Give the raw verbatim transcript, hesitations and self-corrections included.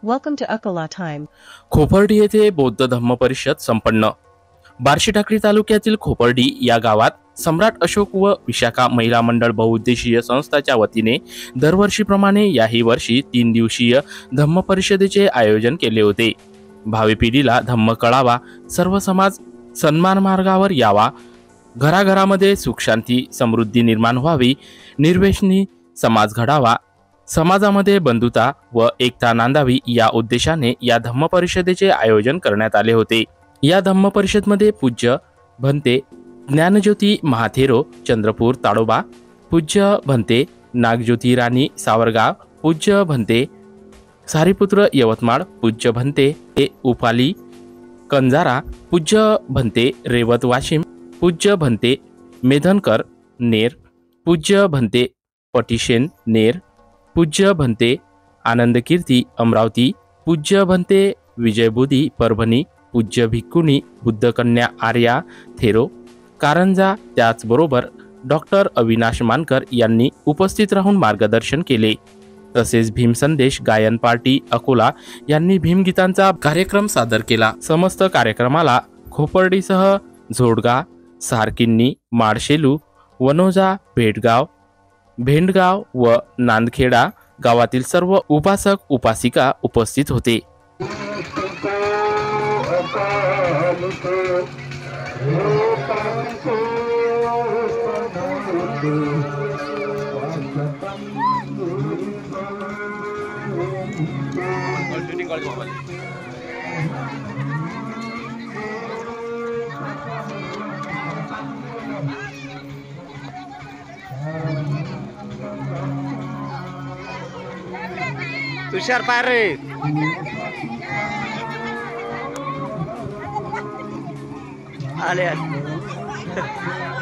Welcome to Akala Time. खोपर्डी येथे बौद्ध धम्म परिषद संपन्न। बार्शी टाकळी तालुक्यातील खोपर्डी या गावात सम्राट अशोक व विशाखा महिला मंडळ बहुउद्देशीय संस्थाच्या वतीने दरवर्षीप्रमाणे याही वर्षी तीन दिवसीय धम्म परिषदेचे आयोजन केले होते। भावी पिढीला धम्म कळावा, सर्व समाज सन्मान मार्गावर यावा, घराघरामध्ये सुख शांती समृद्धी निर्माण व्हावी, निर्व्यसनी समाज घडावा, समाजामध्ये बंधुता व एकता नांदावी या उद्देशाने या धम्म परिषदेचे आयोजन करण्यात आले होते। या धम्म परिषदेमध्ये पूज्य भंते ज्ञानज्योती महाथेरो चंद्रपूर ताडोबा, पूज्य भंते नागज्योती राणी सावरगाव, पूज्य भंते सारीपुत्र यवतमाळ, पूज्य भंते उपाली कंजारा, पूज्य भंते रेवत वाशिम, पूज्य भंते मेधनकर नेर, पूज्य भंते पटिशेन नेर, पूज्य भंते आनंद कीर्ती अमरावती, पूज्य भंते विजयबुधी परभणी, पूज्य भिक्खुनी बुद्धकन्या आर्या थेरो कारंजा, त्याचबरोबर डॉक्टर अविनाश मानकर यांनी उपस्थित राहून मार्गदर्शन केले। तसेच भीम संदेश गायन पार्टी अकोला यांनी भीमगीतांचा कार्यक्रम सादर केला। समस्त कार्यक्रमाला खोपर्डीसह झोडगा, सारकिन्नी, माडशेलू, वनोजा, भेटगाव, भेंडगाव व नांदखेडा गावातील सर्व उपासक उपासिका उपस्थित होते। तुषार पारे आले